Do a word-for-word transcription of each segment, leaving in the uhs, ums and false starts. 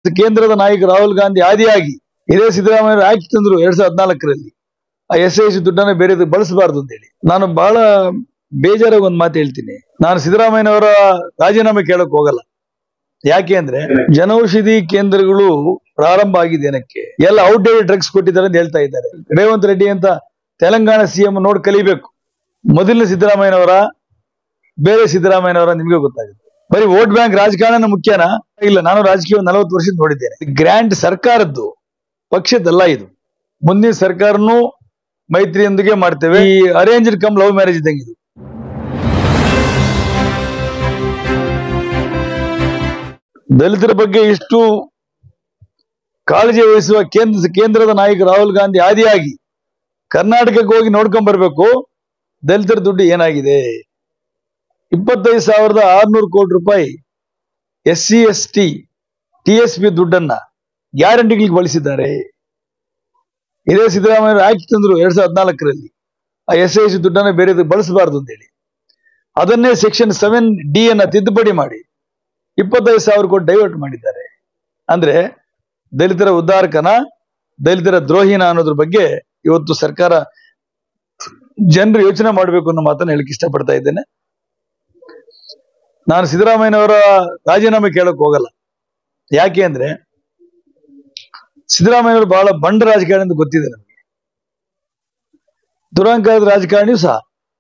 ಕೇಂದ್ರದ ನಾಯಕ ರಾಹುಲ್ ಗಾಂಧಿ ಆದಿಯಾಗಿ ಇದೇ ಸಿದ್ದರಾಮಯ್ಯ ಆಯ್ಕೆ ತಂದ್ರು ಎರಡ್ ಸಾವಿರದ ಹದಿನಾಲ್ಕರಲ್ಲಿ ಆ ಎಸ್ ಐ ದುಡ್ಡನ್ನ ಬೇರೆ ಬಳಸಬಾರದು ಅಂತ ಹೇಳಿ. ನಾನು ಬಹಳ ಬೇಜಾರಾಗಿ ಒಂದು ಮಾತು ಹೇಳ್ತೀನಿ, ನಾನು ಸಿದ್ದರಾಮಯ್ಯನವರ ರಾಜೀನಾಮೆ ಕೇಳಕ್ ಹೋಗಲ್ಲ. ಯಾಕೆ ಅಂದ್ರೆ ಜನೌಷಧಿ ಕೇಂದ್ರಗಳು ಪ್ರಾರಂಭ ಆಗಿದೆ ಏನಕ್ಕೆ, ಎಲ್ಲ ಔಟ್ಡೇಟೆಡ್ ಡ್ರಗ್ಸ್ ಕೊಟ್ಟಿದ್ದಾರೆ ಅಂತ ಹೇಳ್ತಾ ಇದ್ದಾರೆ. ರೇವಂತ್ ರೆಡ್ಡಿ ಅಂತ ತೆಲಂಗಾಣ ಸಿಎಂ ನೋಡಿ ಕಲಿಬೇಕು. ಮೊದಲನೇ ಸಿದ್ದರಾಮಯ್ಯನವರ ಬೇರೆ ಸಿದ್ದರಾಮಯ್ಯನವರ ನಿಮ್ಗೆ ಗೊತ್ತಾಗುತ್ತೆ. ಬರೀ ವೋಟ್ ಬ್ಯಾಂಕ್ ರಾಜಕಾರಣ ಮುಖ್ಯನಾ? ಇಲ್ಲ, ನಾನು ರಾಜಕೀಯ ನಲವತ್ತು ವರ್ಷ ನೋಡಿದ್ದೇನೆ. ಗ್ರ್ಯಾಂಡ್ ಸರ್ಕಾರದ್ದು, ಪಕ್ಷದಲ್ಲ ಇದು. ಮುಂದಿನ ಸರ್ಕಾರನು ಮೈತ್ರಿಯೊಂದಿಗೆ ಮಾಡ್ತೇವೆ. ಈ ಅರೇಂಜ್ಡ್ ಕಮ್ ಲವ್ ಮ್ಯಾರೇಜ್ ಇದ್ದಂಗೆ ಇದು. ದಲಿತರ ಬಗ್ಗೆ ಇಷ್ಟು ಕಾಳಜಿ ವಹಿಸುವ ಕೇಂದ್ರ ಕೇಂದ್ರದ ನಾಯಕ ರಾಹುಲ್ ಗಾಂಧಿ ಆದಿಯಾಗಿ ಕರ್ನಾಟಕಕ್ಕೆ ಹೋಗಿ ನೋಡ್ಕೊಂಡ್ ಬರ್ಬೇಕು ದಲಿತರ ದುಡ್ಡು ಏನಾಗಿದೆ. ಇಪ್ಪತ್ತೈದು ಸಾವಿರದ ಆರ್ನೂರು ಕೋಟಿ ರೂಪಾಯಿ S C S T T S P ದುಡ್ಡನ್ನ ಗ್ಯಾರಂಟಿಗಳಿಗೆ ಬಳಸಿದ್ದಾರೆ. ಇದೇ ಸಿದ್ದರಾಮಯ್ಯ ಆಯ್ಕೆ ತಂದ್ರು ಎರಡ್ ಸಾವಿರದ ಹದಿನಾಲ್ಕರಲ್ಲಿ ಆ ಎಸ್ ಐ ದುಡ್ಡನ್ನ ಬೇರೆ ಬಳಸಬಾರದು ಅಂತ ಹೇಳಿ. ಅದನ್ನೇ ಸೆಕ್ಷನ್ ಸೆವೆನ್ ಡಿ ಅನ್ನ ತಿದ್ದುಪಡಿ ಮಾಡಿ ಇಪ್ಪತ್ತೈದು ಸಾವಿರ ಕೋಟಿ ಡೈವರ್ಟ್ ಮಾಡಿದ್ದಾರೆ. ಅಂದ್ರೆ ದಲಿತರ ಉದ್ಧಾರಕನ ದಲಿತರ ದ್ರೋಹಿನ ಅನ್ನೋದ್ರ ಬಗ್ಗೆ ಇವತ್ತು ಸರ್ಕಾರ ಜನರು ಯೋಚನೆ ಮಾಡಬೇಕು ಅನ್ನೋ ಮಾತನ್ನ ಹೇಳಕ್ ಇಷ್ಟಪಡ್ತಾ ಇದ್ದೇನೆ. ನಾನು ಸಿದ್ದರಾಮಯ್ಯನವರ ರಾಜೀನಾಮೆ ಕೇಳಕ್ ಹೋಗಲ್ಲ. ಯಾಕೆ ಅಂದ್ರೆ ಸಿದ್ದರಾಮಯ್ಯನವರು ಬಹಳ ಬಂಡ ರಾಜಕಾರಣಿ ಅಂತ ಗೊತ್ತಿದೆ ನಮಗೆ. ದುರಂಕಾರದ ರಾಜಕಾರಣಿಯೂ ಸಹ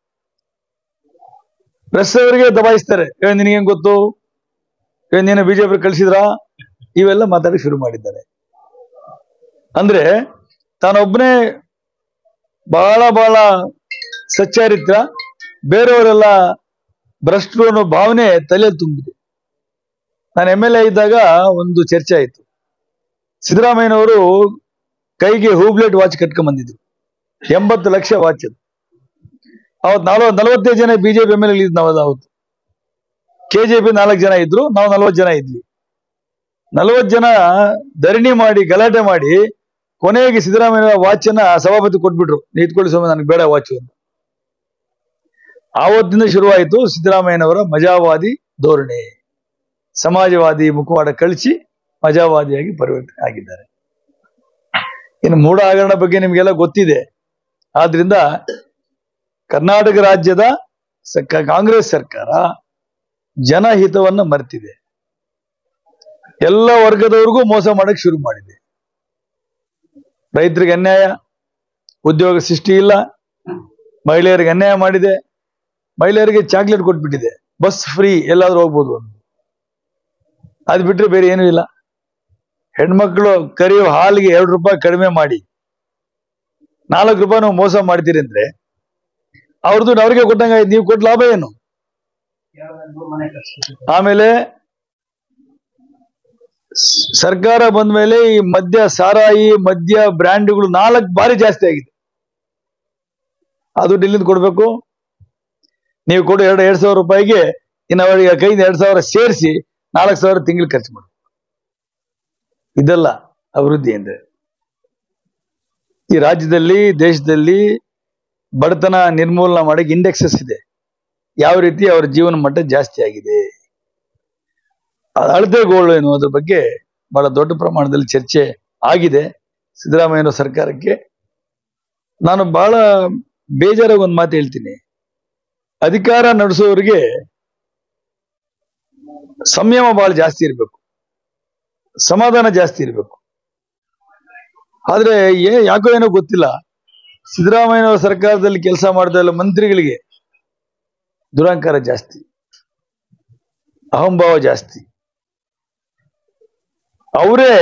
ಪ್ರೆಸ್ ಅವರಿಗೆ ದಬಾಯಿಸ್ತಾರೆ. ನಿನಗೇನ್ ಗೊತ್ತು, ನೀನು ಬಿಜೆಪಿ ಕಳಿಸಿದ್ರಾ, ಇವೆಲ್ಲ ಮಾತಾಡಿ ಶುರು ಮಾಡಿದ್ದಾರೆ. ಅಂದ್ರೆ ತಾನೊಬ್ಬನೇ ಬಹಳ ಬಹಳ ಸಚ್ಚಾರಿತ್ರ, ಬೇರೆಯವರೆಲ್ಲ ಭ್ರಷ್ಟರು ಅನ್ನೋ ಭಾವನೆ ತಲೆಯಲ್ಲಿ ತುಂಬಿದೆ. ನಾನು ಎಂ ಎಲ್ ಎ ಇದ್ದಾಗ ಒಂದು ಚರ್ಚೆ ಆಯಿತು. ಸಿದ್ದರಾಮಯ್ಯನವರು ಕೈಗೆ ಹೂಬ್ಲೆಟ್ ವಾಚ್ ಕಟ್ಕೊಂಡ್ ಬಂದಿದ್ರು, ಎಂಬತ್ತು ಲಕ್ಷ ವಾಚ್ ಅದು. ಅವತ್ತು ನಾಲ್ವ ನಲವತ್ತೈದು ಜನ ಬಿಜೆಪಿ ಎಂ ಎಲ್ ಎ ಇದ್ ನಾವು ಅವತ್ತು. ಕೆಜೆಪಿ ನಾಲ್ಕು ಜನ ಇದ್ರು, ನಾವು ನಲ್ವತ್ತು ಜನ ಇದ್ವಿ. ನಲ್ವತ್ತು ಜನ ಧರಣಿ ಮಾಡಿ ಗಲಾಟೆ ಮಾಡಿ ಕೊನೆಗೆ ಸಿದ್ದರಾಮಯ್ಯ ವಾಚ್ ಅನ್ನ ಸಭಾಪತಿ ಕೊಟ್ಬಿಟ್ರು. ನಿಂತ್ಕೊಳ್ಳಿ ಸ್ವಾಮಿ, ನನಗೆ ಬೇಡ ವಾಚ್ ಅಂತ. ಆವತ್ತಿಂದ ಶುರುವಾಯಿತು ಸಿದ್ದರಾಮಯ್ಯನವರ ಮಜಾವಾದಿ ಧೋರಣೆ. ಸಮಾಜವಾದಿ ಮುಖವಾಡ ಕಳಿಸಿ ಮಜಾವಾದಿಯಾಗಿ ಪರಿವರ್ತನೆ ಆಗಿದ್ದಾರೆ. ಇನ್ನು ಮೂಢ ಹಗರಣ ಬಗ್ಗೆ ನಿಮ್ಗೆಲ್ಲ ಗೊತ್ತಿದೆ. ಆದ್ರಿಂದ ಕರ್ನಾಟಕ ರಾಜ್ಯದ ಕಾಂಗ್ರೆಸ್ ಸರ್ಕಾರ ಜನಹಿತವನ್ನ ಮರೆತಿದೆ. ಎಲ್ಲ ವರ್ಗದವರಿಗೂ ಮೋಸ ಮಾಡಕ್ ಶುರು ಮಾಡಿದೆ. ರೈತರಿಗೆ ಅನ್ಯಾಯ, ಉದ್ಯೋಗ ಸೃಷ್ಟಿ ಇಲ್ಲ, ಮಹಿಳೆಯರಿಗೆ ಅನ್ಯಾಯ ಮಾಡಿದೆ, ಮಹಿಳೆಯರಿಗೆ ಚಾಕ್ಲೇಟ್ ಕೊಟ್ಬಿಟ್ಟಿದೆ, ಬಸ್ ಫ್ರೀ, ಎಲ್ಲಾದ್ರೂ ಹೋಗ್ಬೋದು ಅಂತ. ಅದ್ ಬಿಟ್ರೆ ಬೇರೆ ಏನೂ ಇಲ್ಲ. ಹೆಣ್ಮಕ್ಳು ಕರೆಯುವ ಹಾಲಿಗೆ ಎರಡು ರೂಪಾಯಿ ಕಡಿಮೆ ಮಾಡಿ ನಾಲ್ಕು ರೂಪಾಯಿ ನಾವು ಮೋಸ ಮಾಡ್ತೀರಿ ಅಂದ್ರೆ ಅವ್ರ ದುಡ್ಡು ಅವ್ರಿಗೆ ಕೊಟ್ಟಂಗ ನೀವು ಕೊಟ್ಟ ಲಾಭ ಏನು? ಆಮೇಲೆ ಸರ್ಕಾರ ಬಂದ ಮೇಲೆ ಈ ಮದ್ಯ, ಸಾರಾಯಿ ಮದ್ಯ ಬ್ರ್ಯಾಂಡ್ಗಳು ನಾಲ್ಕು ಬಾರಿ ಜಾಸ್ತಿ ಆಗಿದೆ. ಅದು ಡೆಲ್ಲಿಂದ ಕೊಡ್ಬೇಕು. ನೀವು ಕೊಡು ಎರಡು ಎರಡ್ ಸಾವಿರ ರೂಪಾಯಿಗೆ ಇನ್ನು ಅವರಿಗೆ ಕೈಯಿಂದ ಎರಡ್ ಸಾವಿರ ಸೇರಿಸಿ ನಾಲ್ಕು ಸಾವಿರ ತಿಂಗಳು ಖರ್ಚು ಮಾಡಿ. ಇದೆಲ್ಲ ಅಭಿವೃದ್ಧಿ ಅಂದ್ರೆ. ಈ ರಾಜ್ಯದಲ್ಲಿ, ದೇಶದಲ್ಲಿ ಬಡತನ ನಿರ್ಮೂಲನ ಮಾಡಕ್ಕೆ ಇಂಡೆಕ್ಸಸ್ ಇದೆ. ಯಾವ ರೀತಿ ಅವರ ಜೀವನ ಮಟ್ಟ ಜಾಸ್ತಿ ಆಗಿದೆ, ಅಳತೆಗೋಳು ಎನ್ನುವುದ್ರ ಬಗ್ಗೆ ಬಹಳ ದೊಡ್ಡ ಪ್ರಮಾಣದಲ್ಲಿ ಚರ್ಚೆ ಆಗಿದೆ. ಸಿದ್ದರಾಮಯ್ಯ ಸರ್ಕಾರಕ್ಕೆ ನಾನು ಬಹಳ ಬೇಜಾರಾಗಿ ಒಂದು ಮಾತು ಹೇಳ್ತೀನಿ. ಅಧಿಕಾರ ನಡೆಸೋರಿಗೆ ಸಂಯಮ ಬಹಳ ಜಾಸ್ತಿ ಇರಬೇಕು, ಸಮಾಧಾನ ಜಾಸ್ತಿ ಇರಬೇಕು. ಆದ್ರೆ ಏ ಯಾಕೋ ಏನೋ ಗೊತ್ತಿಲ್ಲ, ಸಿದ್ದರಾಮಯ್ಯನವರ ಸರ್ಕಾರದಲ್ಲಿ ಕೆಲಸ ಮಾಡ್ತಾ ಇಲ್ಲ ಮಂತ್ರಿಗಳಿಗೆ ದುರಂಕಾರ ಜಾಸ್ತಿ, ಅಹಂಭಾವ ಜಾಸ್ತಿ. ಅವರೇ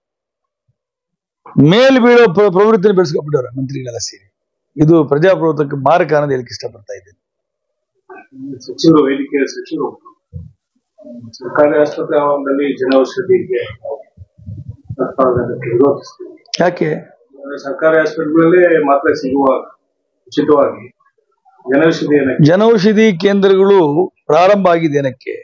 ಮೇಲ್ ಬೀಳೋ ಪ್ರವೃತ್ತಿನ ಬೆಳೆಸ್ಕೊಬಿಟ್ಟವ್ರ ಮಂತ್ರಿಗಳೆಲ್ಲ ಸೇರಿ. ಇದು ಪ್ರಜಾಪ್ರಭುತ್ವಕ್ಕೆ ಮಾರಕ ಅನ್ನೋದು ಹೇಳಕ್ಕೆ ಇಷ್ಟಪಡ್ತಾ ಇದ್ದೇನೆ. ಸಚಿವರು ವೈದ್ಯಕೀಯ ಸಚಿವರು ಸರ್ಕಾರಿ ಆಸ್ಪತ್ರೆ ಜನೌಷಧಿಗೆ ವಿರೋಧಿಸ್ತೀವಿ. ಯಾಕೆ? ಸರ್ಕಾರಿ ಆಸ್ಪತ್ರೆಗಳಲ್ಲಿ ಮಾತ್ರ ಸಿಗುವ ಉಚಿತವಾಗಿ ಜನೌಷಧಿ ಜನೌಷಧಿ ಕೇಂದ್ರಗಳು ಪ್ರಾರಂಭ ಆಗಿದೆ ಏನಕ್ಕೆ?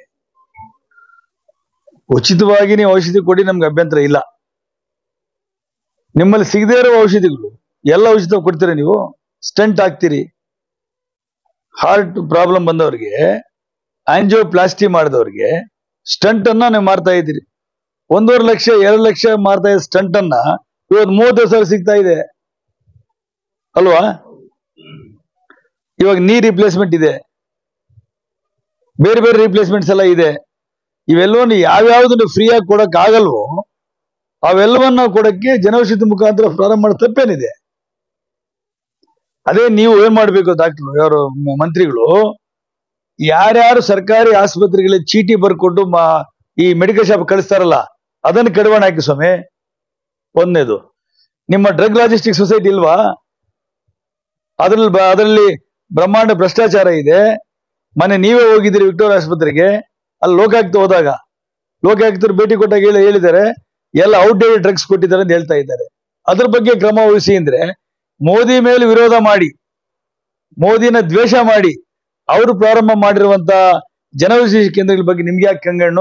ಉಚಿತವಾಗಿ ನೀವು ಔಷಧಿ ಕೊಡಿ, ನಮ್ಗೆ ಅಭ್ಯಂತರ ಇಲ್ಲ. ನಿಮ್ಮಲ್ಲಿ ಸಿಗದೇ ಇರುವ ಔಷಧಿಗಳು ಎಲ್ಲ ಉಚಿತ ಕೊಡ್ತೀರಿ. ನೀವು ಸ್ಟಂಟ್ ಹಾಕ್ತೀರಿ, ಹಾರ್ಟ್ ಪ್ರಾಬ್ಲಮ್ ಬಂದವರಿಗೆ, ಆಂಜಿಯೋಪ್ಲಾಸ್ಟಿ ಮಾಡಿದವರಿಗೆ ಸ್ಟಂಟ್ ಅನ್ನ ನೀವು ಮಾಡ್ತಾ ಇದ್ದೀರಿ. ಒಂದೂವರೆ ಲಕ್ಷ ಎರಡು ಲಕ್ಷ ಮಾರ್ತಾ ಇದ್ದ ಸ್ಟಂಟ್ ಅನ್ನ ಇವತ್ತು ಮೂವತ್ತೈದು ಸಾವಿರ ಸಿಗ್ತಾ ಇದೆ ಅಲ್ವಾ? ಇವಾಗ ನೀ ರಿಪ್ಲೇಸ್ಮೆಂಟ್ ಇದೆ, ಬೇರೆ ಬೇರೆ ರಿಪ್ಲೇಸ್ಮೆಂಟ್ಸ್ ಎಲ್ಲ ಇದೆ. ಇವೆಲ್ಲವನ್ನು ಯಾವ್ಯಾವ್ದನ್ನು ಫ್ರೀಯಾಗಿ ಕೊಡಕ್ ಆಗಲ್ವೋ ಅವೆಲ್ಲವನ್ನ ಕೊಡಕ್ಕೆ ಜನೌಷಧಿ ಮುಖಾಂತರ ಪ್ರಾರಂಭ ಮಾಡೋ ತಪ್ಪೇನಿದೆ? ಅದೇ ನೀವು ಏನ್ ಮಾಡ್ಬೇಕು ಡಾಕ್ಟರ್ ಯಾರು ಮಂತ್ರಿಗಳು, ಯಾರ್ಯಾರು ಸರ್ಕಾರಿ ಆಸ್ಪತ್ರೆಗಳಿಗೆ ಚೀಟಿ ಬರ್ಕೊಟ್ಟು ಈ ಮೆಡಿಕಲ್ ಶಾಪ್ ಕಳಿಸ್ತಾರಲ್ಲ ಅದನ್ನು ಕಡಿವಾಣ ಹಾಕಿ ಸ್ವಾಮಿ. ಒಂದನೇದು, ನಿಮ್ಮ ಡ್ರಗ್ ಲಾಜಿಸ್ಟಿಕ್ ಸೊಸೈಟಿ ಇಲ್ವಾ? ಅದ್ರಲ್ಲಿ ಅದರಲ್ಲಿ ಬ್ರಹ್ಮಾಂಡ ಭ್ರಷ್ಟಾಚಾರ ಇದೆ. ಮೊನ್ನೆ ನೀವೇ ಹೋಗಿದ್ದೀರಿ ವಿಕ್ಟೋರಿಯಾ ಆಸ್ಪತ್ರೆಗೆ, ಅಲ್ಲಿ ಲೋಕಾಯುಕ್ತ ಹೋದಾಗ ಲೋಕಾಯುಕ್ತರು ಭೇಟಿ ಕೊಟ್ಟಾಗ ಹೇಳಿ ಹೇಳಿದ್ದಾರೆ ಎಲ್ಲ ಔಟ್ಡೇಟೆಡ್ ಡ್ರಗ್ಸ್ ಕೊಟ್ಟಿದ್ದಾರೆ ಅಂತ ಹೇಳ್ತಾ ಇದ್ದಾರೆ. ಅದ್ರ ಬಗ್ಗೆ ಕ್ರಮ ವಹಿಸಿ ಅಂದ್ರೆ ಮೋದಿ ಮೇಲೆ ವಿರೋಧ ಮಾಡಿ, ಮೋದಿನ ದ್ವೇಷ ಮಾಡಿ ಅವರು ಪ್ರಾರಂಭ ಮಾಡಿರುವಂತ ಜನೌಷಧಿ ಕೇಂದ್ರಗಳ ಬಗ್ಗೆ ನಿಮ್ಗೆ ಯಾಕೆ ಕಂಗಣ್ಣು?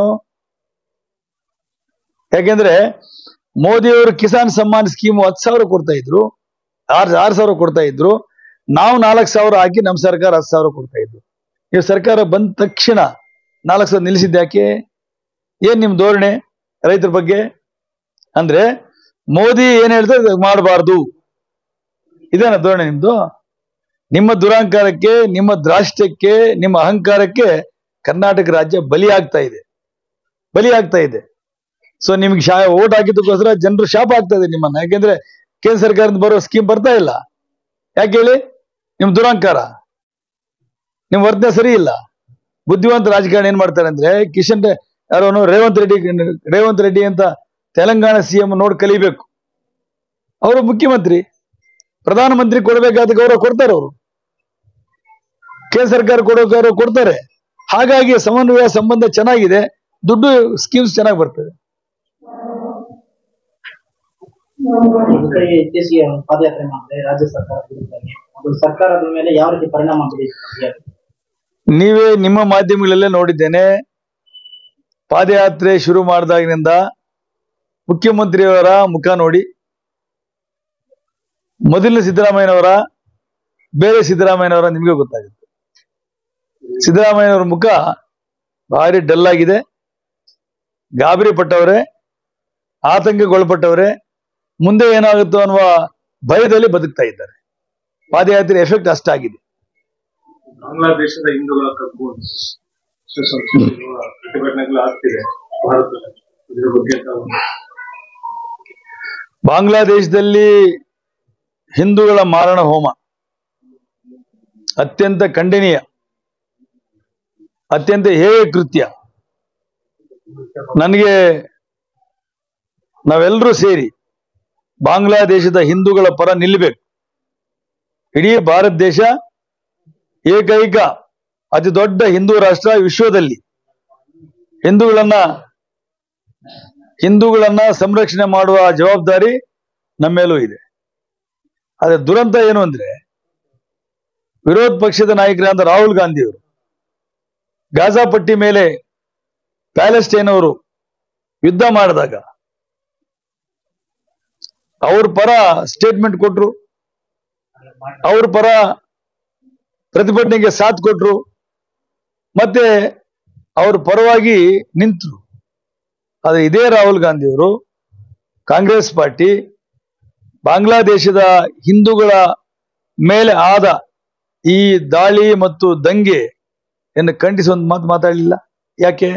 ಯಾಕೆಂದ್ರೆ ಮೋದಿಯವರು ಕಿಸಾನ್ ಸಮ್ಮಾನ್ ಸ್ಕೀಮ್ ಹತ್ತು ಸಾವಿರ ಕೊಡ್ತಾ ಇದ್ರು, ಆರ್ ಆರು ಸಾವಿರ ಕೊಡ್ತಾ ಇದ್ರು. ನಾವು ನಾಲ್ಕು ಸಾವಿರ ಹಾಕಿ ನಮ್ಮ ಸರ್ಕಾರ ಹತ್ತು ಸಾವಿರ ಕೊಡ್ತಾ ಇದ್ರು. ನೀವು ಸರ್ಕಾರ ಬಂದ ತಕ್ಷಣ ನಾಲ್ಕು ಸಾವಿರ ನಿಲ್ಲಿಸಿದ್ದ ಯಾಕೆ? ಏನ್ ನಿಮ್ ಧೋರಣೆ ರೈತರ ಬಗ್ಗೆ? ಅಂದ್ರೆ ಮೋದಿ ಏನ್ ಹೇಳ್ತಾರೆ ಮಾಡಬಾರ್ದು, ಇದೇನ ಧೋರಣೆ ನಿಮ್ದು? ನಿಮ್ಮ ದುರಹಂಕಾರಕ್ಕೆ, ನಿಮ್ಮ ದ್ರಾಷ್ಟ್ಯಕ್ಕೆ, ನಿಮ್ಮ ಅಹಂಕಾರಕ್ಕೆ ಕರ್ನಾಟಕ ರಾಜ್ಯ ಬಲಿ ಆಗ್ತಾ ಇದೆ, ಬಲಿ ಆಗ್ತಾ ಇದೆ. ಸೊ ನಿಮ್ಗೆ ಶಾ ಓಟ್ ಹಾಕಿದ್ದಕ್ಕೋಸ್ಕರ ಜನರು ಶಾಪ ಆಗ್ತಾ ಇದೆ ನಿಮ್ಮನ್ನ. ಯಾಕೆಂದ್ರೆ ಕೇಂದ್ರ ಸರ್ಕಾರದಿಂದ ಬರೋ ಸ್ಕೀಮ್ ಬರ್ತಾ ಇಲ್ಲ. ಯಾಕೆ ಹೇಳಿ? ನಿಮ್ ದುರಹಂಕಾರ, ನಿಮ್ ವರ್ತನೆ ಸರಿ ಇಲ್ಲ. ಬುದ್ಧಿವಂತ ರಾಜಕಾರಣ ಏನ್ ಮಾಡ್ತಾರೆ ಅಂದ್ರೆ, ಕಿಶನ್ ಯಾರೋನು ರೇವಂತ್ ರೆಡ್ಡಿ ರೇವಂತ್ ರೆಡ್ಡಿ ಅಂತ ತೆಲಂಗಾಣ ಸಿಎಂ ನೋಡಿ ಕಲಿಬೇಕು. ಅವರು ಮುಖ್ಯಮಂತ್ರಿ, ಪ್ರಧಾನಮಂತ್ರಿ ಕೊಡಬೇಕಾದ ಗೌರವ ಕೊಡ್ತಾರೆ ಅವರು, ಕೇಂದ್ರ ಸರ್ಕಾರ ಕೊಡೋ ಗೌರವ ಕೊಡ್ತಾರೆ. ಹಾಗಾಗಿ ಸಮನ್ವಯ ಸಂಬಂಧ ಚೆನ್ನಾಗಿದೆ, ದುಡ್ಡು ಸ್ಕೀಮ್ಸ್ ಚೆನ್ನಾಗಿ ಬರ್ತದೆ. ಇತ್ತೀಚೆಗೆ ಪಾದಯಾತ್ರೆ ಮಾಡಿದ್ರೆ ರಾಜ್ಯ ಸರ್ಕಾರ ಅದು ಸರ್ಕಾರದ ಮೇಲೆ ಯಾವ ರೀತಿ ಪರಿಣಾಮ ಬೀರಿದೆ? ನೀವೇ ನಿಮ್ಮ ಮಾಧ್ಯಮಗಳಲ್ಲೇ ನೋಡಿದ್ದೇನೆ. ಪಾದಯಾತ್ರೆ ಶುರು ಮಾಡಿದಾಗಿನಿಂದ ಮುಖ್ಯಮಂತ್ರಿಯವರ ಮುಖ ನೋಡಿ, ಮೊದಲನೇ ಸಿದ್ದರಾಮಯ್ಯನವರ ಬೇರೆ ಸಿದ್ದರಾಮಯ್ಯನವರ ನಿಮಗೆ ಗೊತ್ತಾಗುತ್ತೆ. ಸಿದ್ದರಾಮಯ್ಯನವರ ಮುಖ ಭಾರಿ ಡಲ್ ಆಗಿದೆ, ಗಾಬರಿ ಪಟ್ಟವರೇ, ಆತಂಕಗೊಳಪಟ್ಟವರೇ, ಮುಂದೆ ಏನಾಗುತ್ತೋ ಅನ್ನುವ ಭಯದಲ್ಲಿ ಬದುಕ್ತಾ ಇದ್ದಾರೆ. ಪಾದಯಾತ್ರೆ ಎಫೆಕ್ಟ್ ಅಷ್ಟಾಗಿದೆ. ಬಾಂಗ್ಲಾದೇಶದ ಹಿಂದೂಗಳ ಕಗ್ಗು ಪ್ರತಿಭಟನೆಗಳು ಆಗ್ತಿದೆ ಭಾರತದಲ್ಲಿ, ಇದರ ಬಗ್ಗೆ ಬಾಂಗ್ಲಾದೇಶದಲ್ಲಿ ಹಿಂದೂಗಳ ಮಾರಣ ಹೋಮ ಅತ್ಯಂತ ಖಂಡನೀಯ, ಅತ್ಯಂತ ಹೇಯ ಕೃತ್ಯ. ನನಗೆ ನಾವೆಲ್ಲರೂ ಸೇರಿ ಬಾಂಗ್ಲಾದೇಶದ ಹಿಂದೂಗಳ ಪರ ನಿಲ್ಲಬೇಕು. ಇಡೀ ಭಾರತ ದೇಶ ಏಕೈಕ ಅತಿ ದೊಡ್ಡ ಹಿಂದೂ ರಾಷ್ಟ್ರ ವಿಶ್ವದಲ್ಲಿ. ಹಿಂದೂಗಳನ್ನ ಹಿಂದೂಗಳನ್ನ ಸಂರಕ್ಷಣೆ ಮಾಡುವ ಜವಾಬ್ದಾರಿ ನಮ್ಮೇಲೂ ಇದೆ. ಆದ್ರೆ ದುರಂತ ಏನು ಅಂದ್ರೆ, ವಿರೋಧ ಪಕ್ಷದ ನಾಯಕರಾದ ರಾಹುಲ್ ಗಾಂಧಿಯವರು ಗಾಜಾ ಪಟ್ಟಿ ಮೇಲೆ ಪ್ಯಾಲೆಸ್ಟೈನ್ ಅವರು ಯುದ್ಧ ಮಾಡಿದಾಗ ಅವ್ರ ಪರ ಸ್ಟೇಟ್ಮೆಂಟ್ ಕೊಟ್ರು, ಅವ್ರ ಪರ ಪ್ರತಿಭಟನೆಗೆ ಸಾಥ್ ಕೊಟ್ರು, ಮತ್ತೆ ಅವ್ರ ಪರವಾಗಿ ನಿಂತರು. ಆದ್ರೆ ಇದೇ ರಾಹುಲ್ ಗಾಂಧಿಯವರು ಕಾಂಗ್ರೆಸ್ ಪಾರ್ಟಿ ಬಾಂಗ್ಲಾದೇಶದ ಹಿಂದೂಗಳ ಮೇಲೆ ಆದ ಈ ದಾಳಿ ಮತ್ತು ದಂಗೆ ಎಂದು ಖಂಡಿಸಿ ಒಂದು ಮಾತು ಮಾತಾಡಲಿಲ್ಲ. ಯಾಕೆ?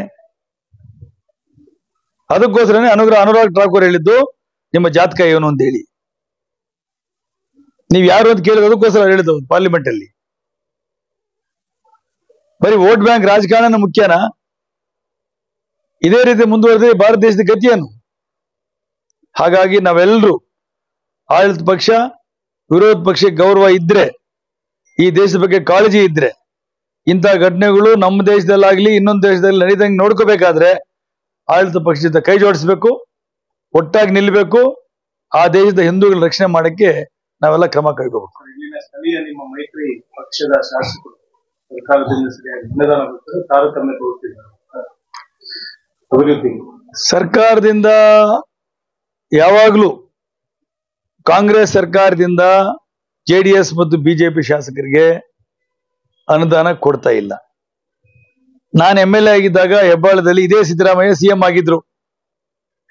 ಅದಕ್ಕೋಸ್ಕರನೇ ಅನುಗ್ರಹ ಅನುರಾಗ್ ಠಾಕೂರ್ ಹೇಳಿದ್ದು ನಿಮ್ಮ ಜಾತಕ ಏನು ಅಂತ ಹೇಳಿ. ನೀವು ಯಾರು ಅಂತ ಕೇಳಿದ ಅದಕ್ಕೋಸ್ಕರ ಹೇಳಿದ್ದು ಪಾರ್ಲಿಮೆಂಟ್ ಅಲ್ಲಿ. ಬರೀ ವೋಟ್ ಬ್ಯಾಂಕ್ ರಾಜಕಾರಣ ಮುಖ್ಯನಾ? ಇದೇ ರೀತಿ ಮುಂದುವರೆದ್ರೆ ಭಾರತ ದೇಶದ ಗತಿಯನ್ನು. ಹಾಗಾಗಿ ನಾವೆಲ್ಲರೂ ಆಡಳಿತ ಪಕ್ಷ ವಿರೋಧ ಪಕ್ಷಕ್ಕೆ ಗೌರವ ಇದ್ರೆ, ಈ ದೇಶದ ಬಗ್ಗೆ ಕಾಳಜಿ ಇದ್ರೆ, ಇಂಥ ಘಟನೆಗಳು ನಮ್ಮ ದೇಶದಲ್ಲಾಗ್ಲಿ ಇನ್ನೊಂದು ದೇಶದಲ್ಲಿ ನಡೀದಂಗೆ ನೋಡ್ಕೋಬೇಕಾದ್ರೆ ಆಡಳಿತ ಪಕ್ಷದ ಕೈ ಜೋಡಿಸ್ಬೇಕು, ಒಟ್ಟಾಗಿ ನಿಲ್ಲಬೇಕು. ಆ ದೇಶದ ಹಿಂದೂಗಳ ರಕ್ಷಣೆ ಮಾಡಕ್ಕೆ ನಾವೆಲ್ಲ ಕ್ರಮ ಕೈಗೋಬೇಕು. ಇಲ್ಲಿನ ಸ್ಥಳೀಯ ನಿಮ್ಮ ಮೈತ್ರಿ ಪಕ್ಷದ ಶಾಸಕರು ಸರ್ಕಾರದಿಂದ ಸರಿಯಾಗಿ ಅನುದಾನ ಕೊಟ್ಟರೆ ತಾರತಮ್ಯ ತೋರುತ್ತಿದ್ದಾರೆ ಅಭಿವೃದ್ಧಿ. ಸರ್ಕಾರದಿಂದ ಯಾವಾಗಲೂ ಕಾಂಗ್ರೆಸ್ ಸರ್ಕಾರದಿಂದ ಜೆಡಿಎಸ್ ಮತ್ತು ಬಿಜೆಪಿ ಶಾಸಕರಿಗೆ ಅನುದಾನ ಕೊಡ್ತಾ ಇಲ್ಲ. ನಾನು ಎಂ ಎಲ್ ಎ ಆಗಿದ್ದಾಗ ಹೆಬ್ಬಾಳದಲ್ಲಿ ಇದೇ ಸಿದ್ದರಾಮಯ್ಯ ಸಿಎಂ ಆಗಿದ್ರು.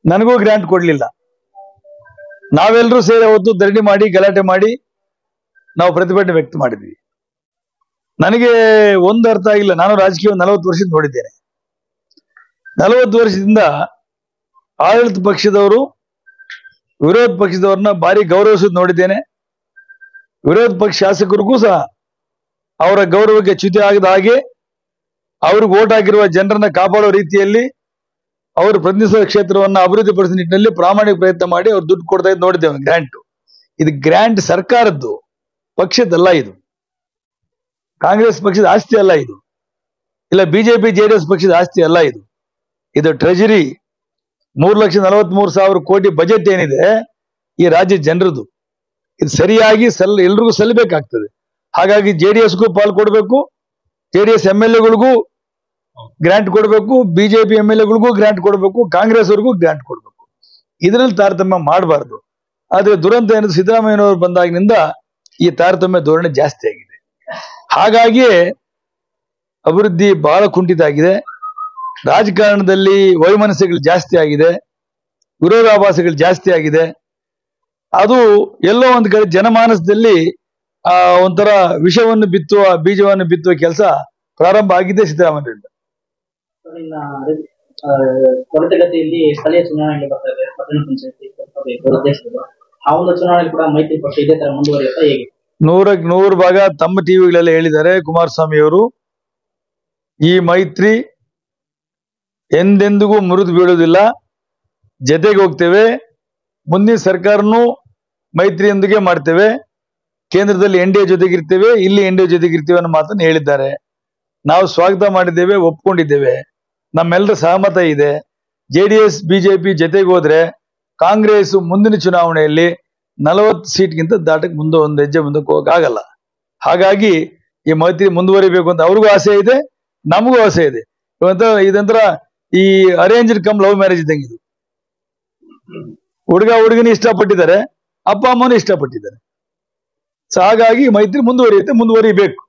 ನನಗೂ ಗ್ರಾಂಟ್ ಕೊಡ್ಲಿಲ್ಲ. ನಾವೆಲ್ಲರೂ ಸೇರಿ ಅವತ್ತು ಧರಣಿ ಮಾಡಿ ಗಲಾಟೆ ಮಾಡಿ ನಾವು ಪ್ರತಿಭಟನೆ ವ್ಯಕ್ತ ಮಾಡಿದ್ವಿ. ನನಗೆ ಒಂದು ಅರ್ಥ ಆಗಿಲ್ಲ. ನಾನು ರಾಜಕೀಯ ನಲವತ್ತು ವರ್ಷದಿಂದ ನೋಡಿದ್ದೇನೆ. ನಲವತ್ತು ವರ್ಷದಿಂದ ಆಡಳಿತ ಪಕ್ಷದವರು ವಿರೋಧ ಪಕ್ಷದವ್ರನ್ನ ಭಾರಿ ಗೌರವಿಸೋದು ನೋಡಿದ್ದೇನೆ. ವಿರೋಧ ಪಕ್ಷ ಶಾಸಕರಿಗೂ ಸಹ ಅವರ ಗೌರವಕ್ಕೆ ಚ್ಯುತಿ ಆಗದ ಹಾಗೆ ಅವ್ರಿಗೆ ಓಟ್ ಹಾಕಿರುವ ಜನರನ್ನ ಕಾಪಾಡೋ ರೀತಿಯಲ್ಲಿ ಅವರು ಪ್ರತಿನಿಧಿಸುವ ಕ್ಷೇತ್ರವನ್ನ ಅಭಿವೃದ್ಧಿಪಡಿಸುವ ನಿಟ್ಟಿನಲ್ಲಿ ಪ್ರಾಮಾಣಿಕ ಪ್ರಯತ್ನ ಮಾಡಿ ಅವ್ರು ದುಡ್ಡು ಕೊಡ್ತಾ ಇದ್ದು ನೋಡಿದ್ದೇವೆ. ಗ್ರಾಂಟ್ ಇದು ಗ್ರಾಂಟ್ ಸರ್ಕಾರದ್ದು, ಪಕ್ಷದಲ್ಲ. ಇದು ಕಾಂಗ್ರೆಸ್ ಪಕ್ಷದ ಆಸ್ತಿ ಅಲ್ಲ. ಇದು ಇಲ್ಲ ಬಿಜೆಪಿ ಜೆಡಿಎಸ್ ಪಕ್ಷದ ಆಸ್ತಿ ಅಲ್ಲ. ಇದು ಇದು ಟ್ರೆಜರಿ ಮೂರು ಲಕ್ಷ ನಲವತ್ತ್ ಮೂರು ಸಾವಿರ ಕೋಟಿ ಬಜೆಟ್ ಏನಿದೆ ಈ ರಾಜ್ಯ ಜನರದು. ಇದು ಸರಿಯಾಗಿ ಸಲ್ ಎಲ್ರಿಗೂ ಸಲ್ಲಬೇಕಾಗ್ತದೆ. ಹಾಗಾಗಿ ಜೆಡಿಎಸ್ಗೂ ಪಾಲ್ ಕೊಡಬೇಕು, ಜೆಡಿಎಸ್ ಎಂ ಎಲ್ ಎಗಳಿಗೂ ಗ್ರಾಂಟ್ ಕೊಡಬೇಕು, ಬಿಜೆಪಿ ಎಂ ಎಲ್ ಎಗಳಿಗೂ ಗ್ರಾಂಟ್ ಕೊಡಬೇಕು, ಕಾಂಗ್ರೆಸ್ ಅವ್ರಿಗೂ ಗ್ರಾಂಟ್ ಕೊಡಬೇಕು. ಇದರಲ್ಲಿ ತಾರತಮ್ಯ ಮಾಡಬಾರ್ದು. ಆದ್ರೆ ದುರಂತ ಏನಂದ್ರೆ ಸಿದ್ದರಾಮಯ್ಯನವರು ಬಂದಾಗಿನಿಂದ ಈ ತಾರತಮ್ಯ ಧೋರಣೆ ಜಾಸ್ತಿ ಆಗಿದೆ. ಹಾಗಾಗಿಯೇ ಅಭಿವೃದ್ಧಿ ಬಹಳ ಕುಂಠಿತ ಆಗಿದೆ. ರಾಜಕಾರಣದಲ್ಲಿ ವೈಮನಸ್ಸುಗಳು ಜಾಸ್ತಿ ಆಗಿದೆ, ವಿರೋಧಾಭಾಸಗಳು ಜಾಸ್ತಿ ಆಗಿದೆ. ಅದು ಎಲ್ಲೋ ಒಂದ್ ಕಡೆ ಜನಮಾನಸದಲ್ಲಿ ಆ ಒಂಥರ ವಿಷವನ್ನು ಬಿತ್ತುವ ಬೀಜವನ್ನು ಬಿತ್ತುವ ಕೆಲಸ ಪ್ರಾರಂಭ ಆಗಿದೆ ಸಿದ್ದರಾಮಯ್ಯರಿಂದ. ತ್ವರಿತಗತಿಯಲ್ಲಿ ಸ್ಥಳೀಯ ಚುನಾವಣೆಗಳು ಬರ್ತವೆ, ಪಟ್ಟಣ ಪಂಚಾಯತಿ ದೇಶಗಳು. ಆ ಒಂದು ಚುನಾವಣೆ ಕೂಡ ಮೈತ್ರಿ ಪಕ್ಷ ಇದೇ ತರ ಮುಂದುವರಿಯುತ್ತಾ ಹೇಗೆ? ನೂರಕ್ಕೆ ನೂರು ಭಾಗ ತಮ್ಮ ಟಿವಿಗಳೆಲ್ಲ ಹೇಳಿದ್ದಾರೆ ಕುಮಾರಸ್ವಾಮಿ ಅವರು. ಈ ಮೈತ್ರಿ ಎಂದೆಂದಿಗೂ ಮುರಿದು ಬೀಳುವುದಿಲ್ಲ, ಜೊತೆಗೆ ಹೋಗ್ತೇವೆ, ಮುಂದಿನ ಸರ್ಕಾರನು ಮೈತ್ರಿಯೊಂದಿಗೆ ಮಾಡ್ತೇವೆ, ಕೇಂದ್ರದಲ್ಲಿ ಎನ್ ಡಿ ಎ ಜೊತೆಗಿರ್ತೇವೆ, ಇಲ್ಲಿ ಎನ್ ಡಿ ಎ ಜೊತೆಗಿರ್ತೇವೆ ಅನ್ನೋ ಮಾತನ್ನು ಹೇಳಿದ್ದಾರೆ. ನಾವು ಸ್ವಾಗತ ಮಾಡಿದ್ದೇವೆ, ಒಪ್ಕೊಂಡಿದ್ದೇವೆ, ನಮ್ಮೆಲ್ಲರ ಸಹಮತ ಇದೆ. ಜೆ ಡಿ ಎಸ್ ಬಿಜೆಪಿ ಜೊತೆಗೆ ಹೋದ್ರೆ ಕಾಂಗ್ರೆಸ್ ಮುಂದಿನ ಚುನಾವಣೆಯಲ್ಲಿ ನಲವತ್ತು ಸೀಟ್ಗಿಂತ ದಾಟಕ್ಕೆ ಮುಂದೆ ಒಂದು ಹೆಜ್ಜೆ ಮುಂದಕ್ಕೆ ಹೋಗಕ್ಕಾಗಲ್ಲ. ಹಾಗಾಗಿ ಈ ಮೈತ್ರಿ ಮುಂದುವರಿಬೇಕು ಅಂತ ಅವ್ರಿಗೂ ಆಸೆ ಇದೆ, ನಮಗೂ ಆಸೆ ಇದೆ. ಇದಂತರ ಈ ಅರೇಂಜ್ಡ್ ಕಮ್ ಲವ್ ಮ್ಯಾರೇಜ್ ಇದ್ದಂಗೆ ಇದು. ಹುಡುಗ ಹುಡುಗನ ಇಷ್ಟಪಟ್ಟಿದ್ದಾರೆ, ಅಪ್ಪ ಅಮ್ಮನೂ ಇಷ್ಟಪಟ್ಟಿದ್ದಾರೆ. ಸೊ ಹಾಗಾಗಿ ಮೈತ್ರಿ ಮುಂದುವರಿಯುತ್ತೆ, ಮುಂದುವರಿಬೇಕು.